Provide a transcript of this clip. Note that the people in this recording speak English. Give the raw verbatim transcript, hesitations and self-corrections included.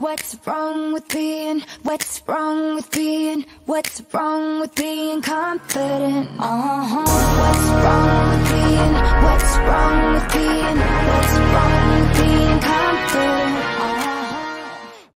What's wrong with being, what's wrong with being, what's wrong with being confident? Uh-huh. What's wrong with being, what's wrong with being